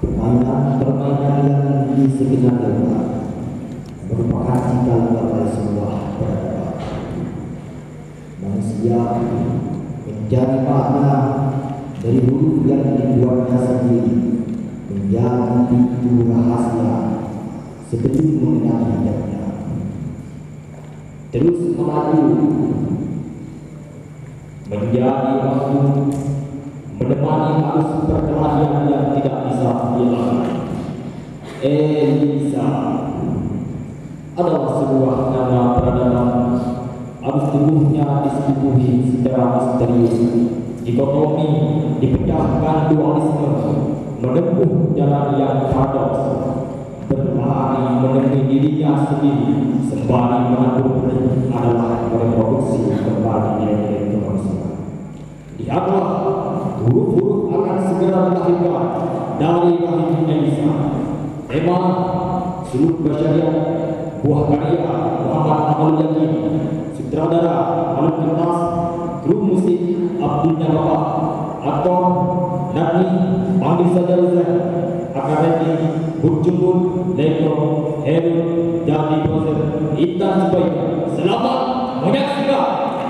Permainan yang di sekitar kita merupakan cikal bakal sebuah peradaban. Manusia menjadi makna dari huruf yang dibuatnya sendiri, menjadi pintu rahasia sebelum mengenal hidupnya. Terus melaju menjadi waktu menemani arus perkelahian yang tidak bisa dilakukan. Elisa adalah sebuah nama peradaban. Arus tubuhnya disepuhi secara misterius. Dikotomi dipecahkan dualisme, menempuh jalan yang paradoks, berlari menemui dirinya sendiri, sembari menabur adalah mereproduksi kembali nilai-nilai kemanusiaan. Lihatlah, huruf-huruf akan segera dilahirkan dari rahim Elisa. Tema Suluk Basyariah, buah karya Muhammad Amalul Yakin, sutradara Alun Kertas, grup musik Abdul Nyababa, aktor Nani panggil saja Reza, akademi Burjumun, Leko, Heru, dan diproses Intan Zubaida. Selamat menyaksikan.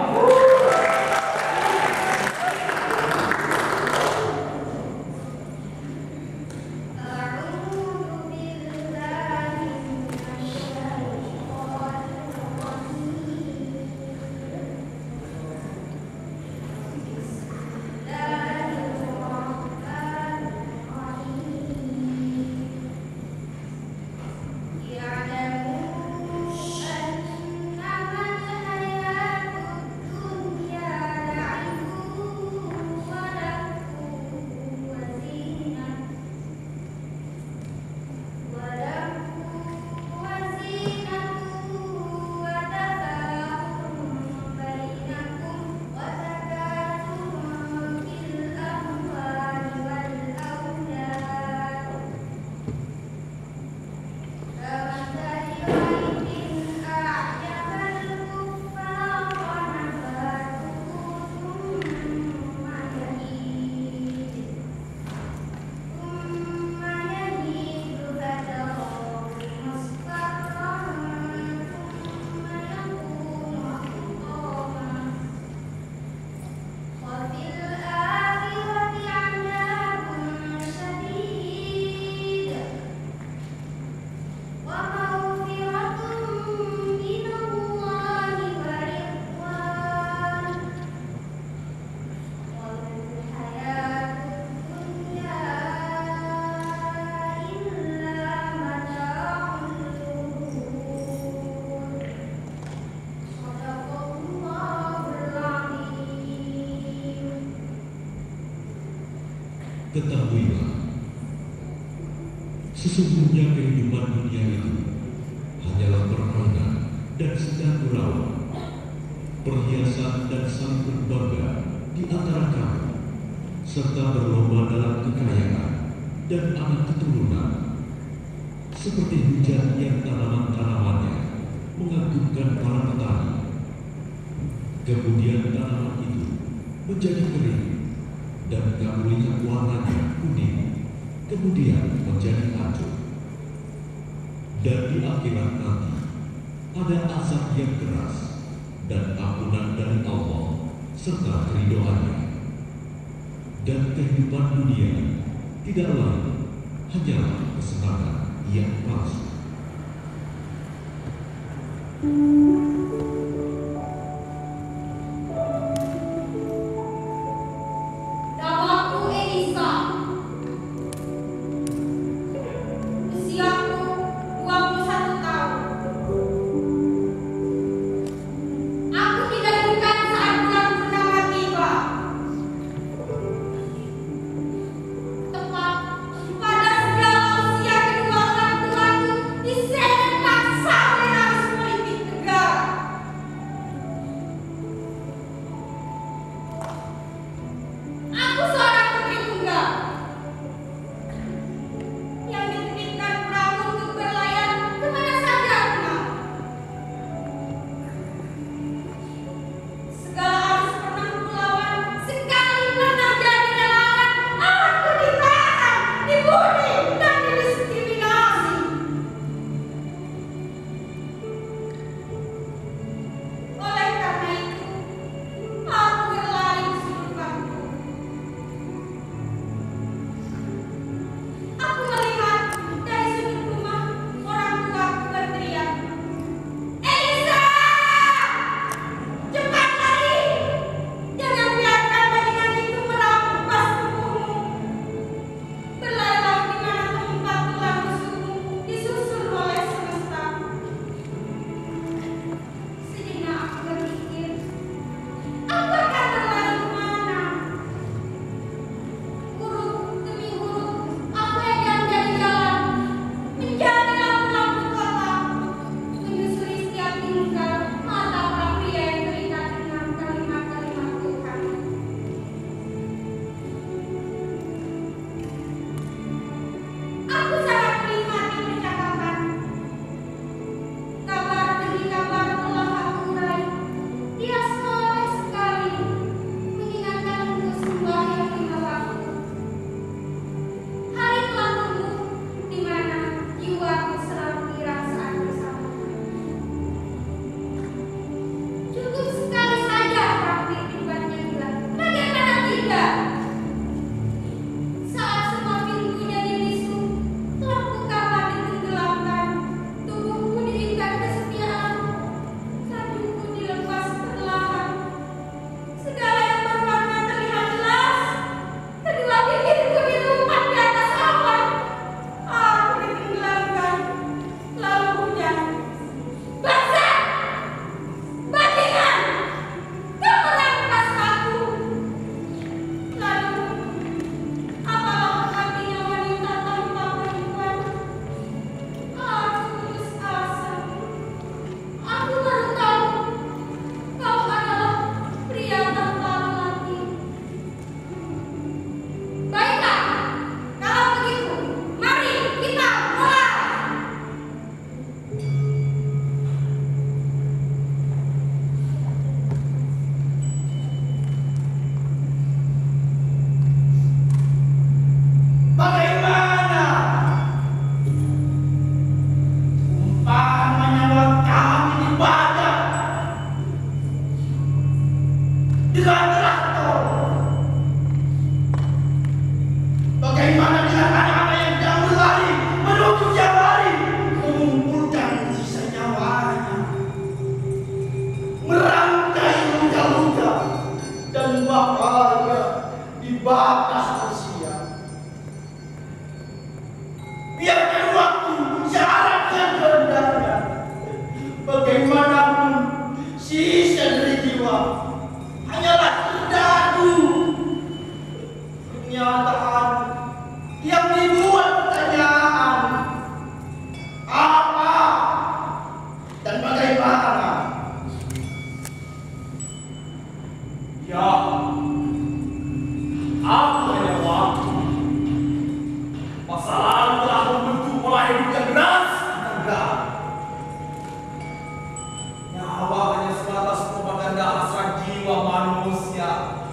Ketahuilah, sesungguhnya kehidupan dunia itu hanyalah permainan dan sedang gurau, perhiasan dan saling berbangga di antara kamu, serta berlomba dalam kekayaan dan anak keturunan, seperti hujan yang tanaman-tanamannya mengagumkan para petani. Kemudian tanaman itu menjadi kering, dan kamu lihat warnanya kuning, kemudian menjadi hancur. Dan di akhirat nanti ada azab yang keras dan ampunan dari Allah serta keridhoannya. Dan kehidupan dunia tidak lain hanyalah kesenangan yang palsu. dengan anak-anak yang sedang berlari menuju siang hari, mengumpulkan sisa nyawanya, merangkai luka-luka dan bahagia di batas usia. Biarkan waktu syarat dengan kehendaknya. Bagaimanapun sisa dari jiwa hanyalah serdadu kenyataan yang dibuat pertanyaan apa dan bagaimana. Ya, aku hanya waktu. Masa lalu telah membentuk pola hidup yang keras dan tegak. Nyawa hanya sebatas propaganda hasrat jiwa manusia.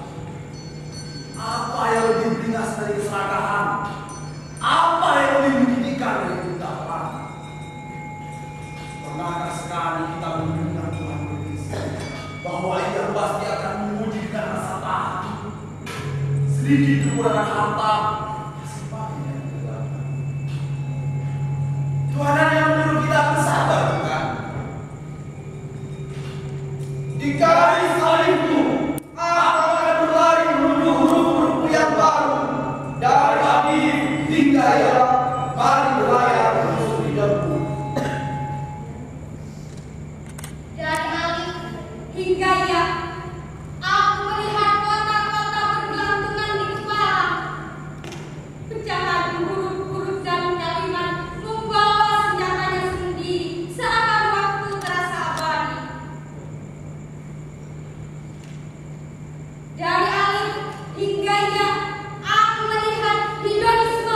Apa yang lebih beringas dari keserakahan? Apa yang lebih menyedihkan dari kegelapan? Pernahkah sekali kita mendengar Tuhan berfirman bahwa Ia pasti akan menguji dengan rasa tahan, sedikit kekurangan harta, kesempatannya kegelapan. Tuhan yang menyuruh kita bersabar, bukan? Di kali salibku, aku akan berlari menuju huruf-huruf yang baru. Dari Habib hingga Ya, mari berlayar menuju hidupku. Dari Alif hingga Ya, aku melihat kota-kota bergelantungan di kepala. Pecahan huruf-huruf dan kalimat membawa senjatanya sendiri, seakan waktu terasa abadi. Dari Alif hingga Ya, aku melihat Indonesia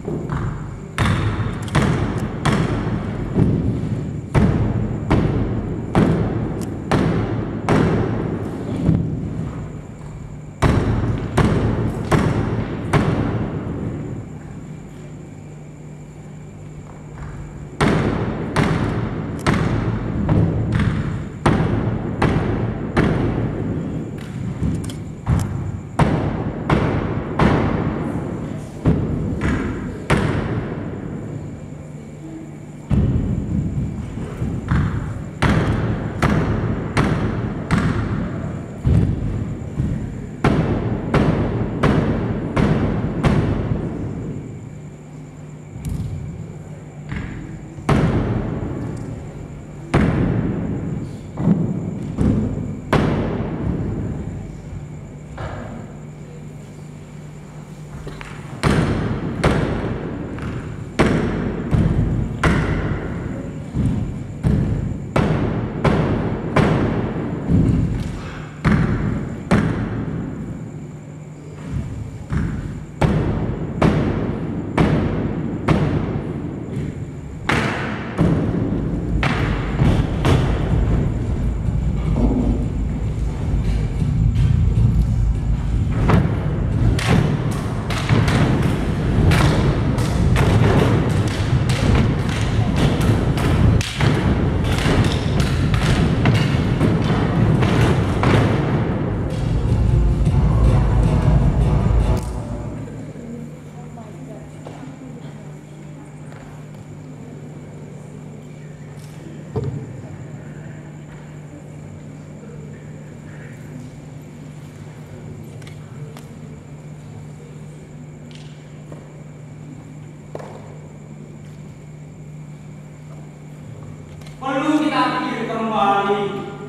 Perlu kita pikir kembali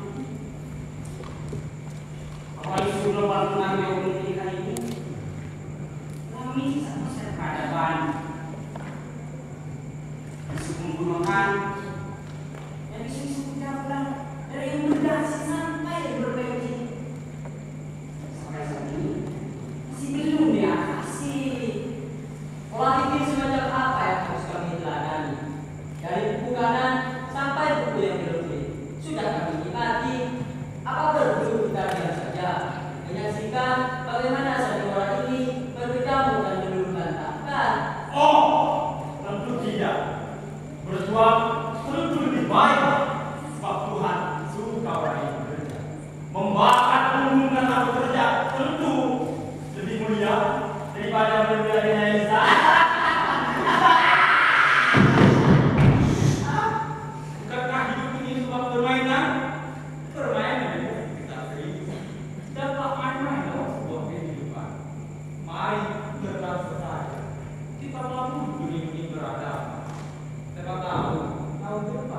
apa isu lepas tentang geopolitik ini. Kami sama peradaban, isu pembunuhan, dan isu pencabulan dari imigrasi sampai berbagai sampai saat ini masih belum diatasi. Pola pikir semacam apa yang harus kami teladani dari buku kanan sampai buku yang berbeda sudah kami nikmati. Apa perlu kita diam saja menyaksikan bagaimana sandiwara ini berkecamuk dan meluluhkan tangan? Oh, tentu tidak. Berjuang tentu lebih baik, sebab Tuhan suka orang yang bekerja. Membakar pembunuhan atau bekerja tentu lebih mulia daripada berbelanya Elisa. Bukankah hidup ini sebuah permainan? Permainan yang kita serius. Dapat main-main dalam sebuah kehidupan. Mari berlangsung saja. Kita mampu dunia ini berada. Siapa tahu tahun depan